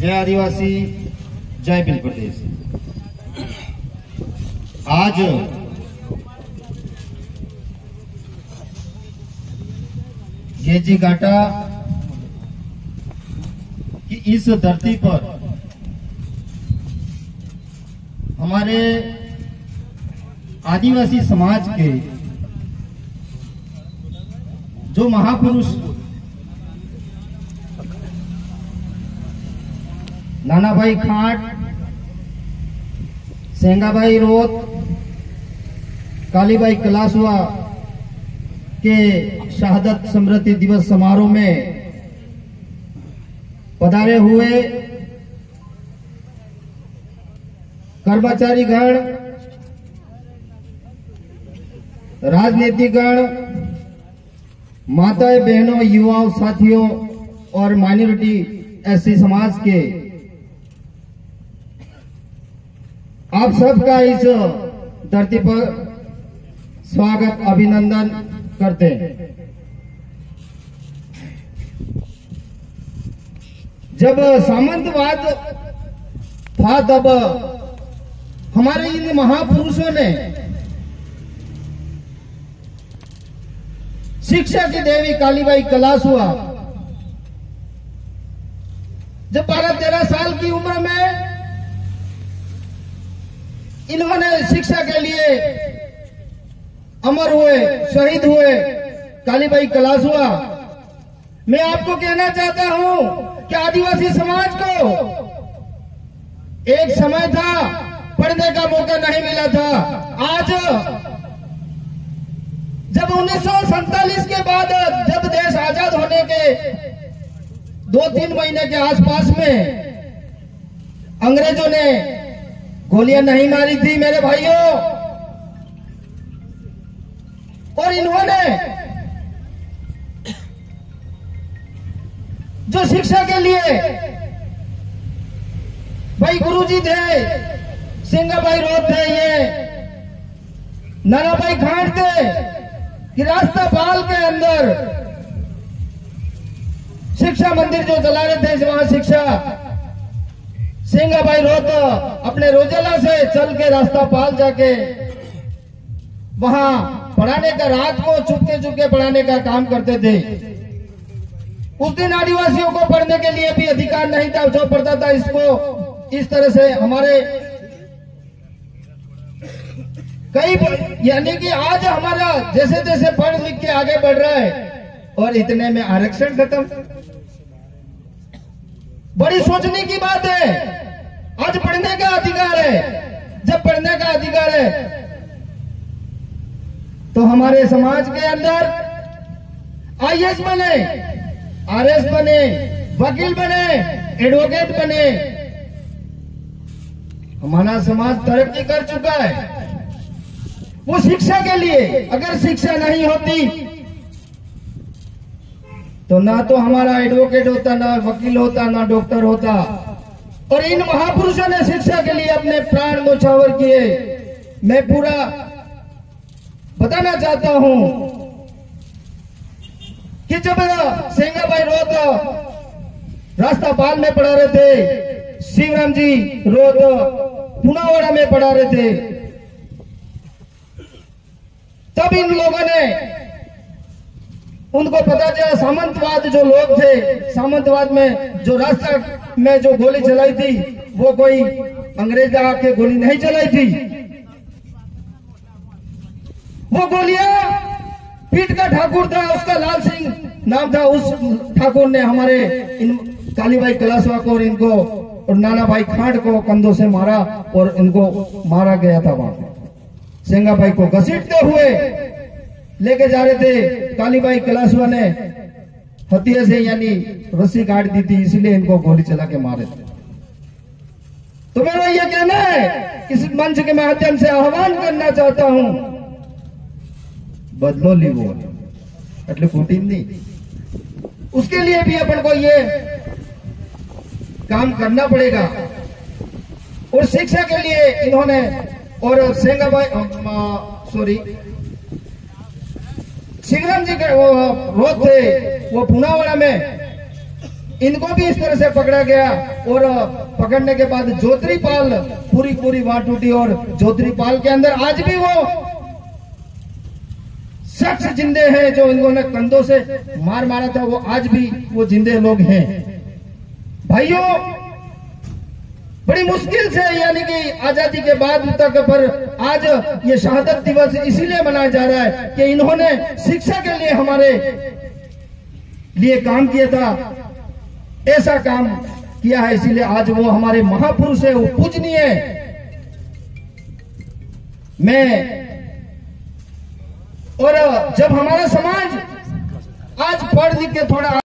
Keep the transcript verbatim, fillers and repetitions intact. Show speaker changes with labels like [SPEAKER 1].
[SPEAKER 1] जय आदिवासी, जय भील प्रदेश। आज ये जी घाटा कि इस धरती पर हमारे आदिवासी समाज के जो महापुरुष नाना भाई खाट, सेंगा भाई रोत, काली भाई कलासुआ के शहादत स्मृति दिवस समारोह में पधारे हुए कर्मचारी गण, राजनीतिक गण, माताएं बहनों, युवाओं, साथियों और माइनॉरिटी एससी समाज के आप सबका इस धरती पर स्वागत, अभिनंदन करते हैं। जब सामंतवाद था तब हमारे इन महापुरुषों ने शिक्षा की देवी कालीबाई कलासुआ जब बारह तेरह साल की उम्र में इन्होंने शिक्षा के लिए अमर हुए, शहीद हुए। कालीबाई कलासुआ, मैं आपको कहना चाहता हूं कि आदिवासी समाज को एक समय था पढ़ने का मौका नहीं मिला था। आज जब उन्नीस सौ सैंतालीस के बाद जब देश आजाद होने के दो तीन महीने के आसपास में अंग्रेजों ने गोलियां नहीं मारी थी मेरे भाइयों, और इन्होंने जो शिक्षा के लिए भाई गुरुजी थे, सिंगा भाई रोत थे, ये नाना भाई खाट थे कि रास्ता पाल के अंदर शिक्षा मंदिर जो चला रहे थे, वहां शिक्षा सिंगा भाई रोत अपने रोजेला से चल के रास्ता पाल जाके वहां पढ़ाने का, रात को चुपके चुपके पढ़ाने का काम करते थे। उस दिन आदिवासियों को पढ़ने के लिए भी अधिकार नहीं था, जो पढ़ता था इसको इस तरह से हमारे कई, यानी कि आज हमारा जैसे जैसे पढ़ लिख के आगे बढ़ रहा है और इतने में आरक्षण खत्म। बड़ी सोचने की बात है। आज पढ़ने का अधिकार है। जब पढ़ने का अधिकार है तो हमारे समाज के अंदर आईएएस बने, आरएस बने, वकील बने, एडवोकेट बने। हमारा समाज तरक्की कर चुका है। वो शिक्षा के लिए, अगर शिक्षा नहीं होती तो ना तो हमारा एडवोकेट होता, ना वकील होता, ना डॉक्टर होता। और इन महापुरुषों ने शिक्षा के लिए अपने प्राण न्यौछावर किए। मैं पूरा बताना चाहता हूं कि जब सेंगा भाई रोत रास्ता पाल में पढ़ा रहे थे, शिवराम जी रोत पुनावाड़ा में पढ़ा रहे थे, तब इन लोगों ने, उनको पता चला सामंतवाद जो लोग थे, सामंतवाद में जो रास्ता में जो गोली चलाई थी वो कोई अंग्रेज आके गोली नहीं चलाई थी। वो गोलियां पीठ का ठाकुर था, उसका लाल सिंह नाम था, उस ठाकुर ने हमारे इन कालीबाई कलासुआ को और इनको और नाना भाई खाट को कंधों से मारा और इनको मारा गया था। वहां सेंगा भाई को घसीटते हुए लेके जा रहे थे। कालीबाई कलासुआ ने हथियार से यानी रस्सी काट दी थी, इसलिए इनको गोली चला के मारे थे। तो मेरा यह कहना है, इस मंच के माध्यम से आह्वान करना चाहता हूं, बदलो लीवो એટલે ખોટી नहीं, उसके लिए भी अपन को ये काम करना पड़ेगा। और शिक्षा के लिए इन्होंने, और सेंगा भाई सॉरी शिवराम जी के वो रोत थे, वो पुनावाड़ा में इनको भी इस तरह से पकड़ा गया और पकड़ने के बाद जोत्रीपाल पूरी पूरी वहां टूटी और जोत्रीपाल के अंदर आज भी वो शख्स जिंदे हैं जो इन्होंने कंधों से मार मारा था, वो आज भी वो जिंदे लोग हैं। भाइयों, बड़ी मुश्किल से यानी कि आजादी के बाद तक पर आज ये शहादत दिवस इसीलिए मनाया जा रहा है कि इन्होंने शिक्षा के लिए हमारे लिए काम किया था, ऐसा काम किया है, इसीलिए आज वो हमारे महापुरुष है, वो पूजनीय है। मैं और जब हमारा समाज आज पढ़ लिख के थोड़ा